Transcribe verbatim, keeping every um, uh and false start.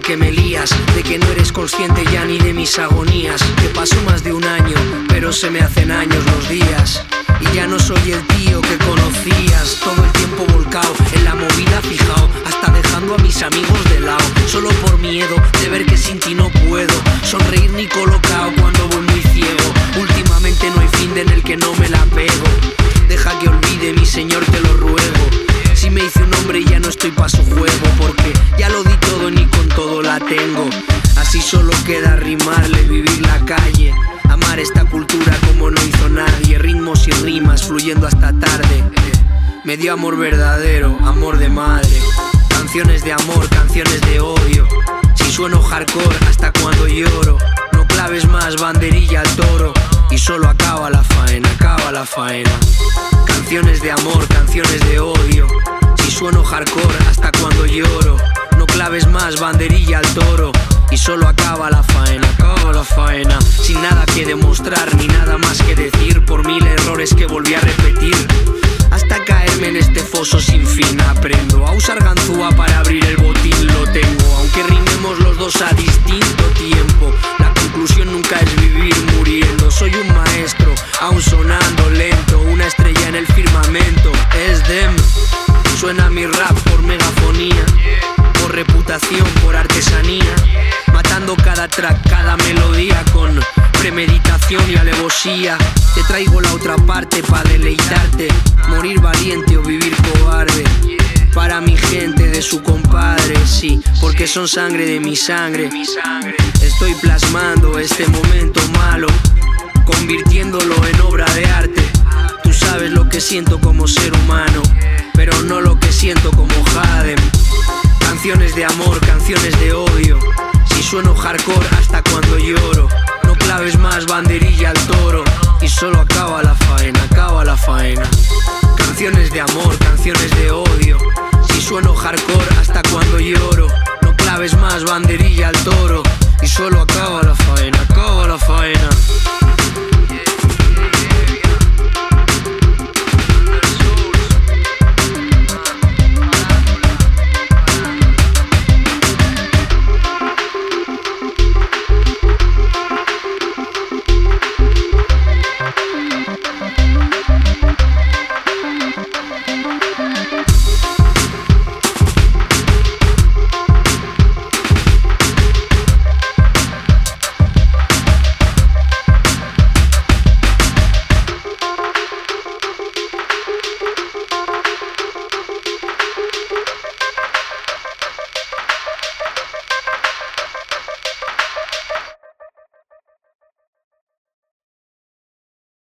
que me lías, de que no eres consciente ya ni de mis agonías. Que pasó más de un año, pero se me hacen años los días. Y ya no soy el tío que conocías. Todo el tiempo volcado en la movida fijao, hasta dejando a mis amigos de lado, solo por miedo de ver que sin ti no puedo sonreír ni colocado cuando voy muy ciego. Últimamente no hay fin de en el que no me la pego. Deja que olvide, mi señor, te lo ruego. Si me hice un hombre ya no estoy pa' su juego, porque ya lo di todo, ni con todo la tengo. Así solo queda rimarle, vivir la calle, amar esta cultura como no hizo nadie. Ritmos y rimas fluyendo hasta tarde. Me dio amor verdadero, amor de madre. Canciones de amor, canciones de odio. Si sueno hardcore hasta cuando lloro. No claves más banderilla al toro y solo acaba la faena, acaba la faena. Canciones de amor, canciones de odio. Si sueno hardcore hasta cuando lloro. No claves más banderilla al toro y solo acaba la faena, acaba la faena. Sin nada que demostrar ni nada más que decir, por mil errores que volví a repetir, hasta caerme en este foso sin fin. Aprendo a usar ganzúa para abrir el botín, lo tengo. Aunque rimemos los dos a distinto tiempo, la conclusión nunca es vivir muriendo. Soy un maestro, aún sonando lento, una estrella en el firmamento. Es dem, suena mi rap por megafonía, por reputación, por artesanía, matando cada track, cada melodía con premeditación y alevosía. Te traigo la otra parte pa' deleitarte, morir valiente o vivir cobarde. Para mi gente de su compadre, sí, porque son sangre de mi sangre. Estoy plasmando este momento malo, convirtiéndolo en obra de arte. Tú sabes lo que siento como ser humano, pero no lo que siento como Hadem. Canciones de amor, canciones de odio. Si sueno hardcore hasta cuando lloro. No claves más banderilla al toro y solo acaba la faena, acaba la faena. Canciones de amor, canciones de odio. Si sueno hardcore hasta cuando lloro. No claves más banderilla al toro y solo acaba la faena, acaba la faena.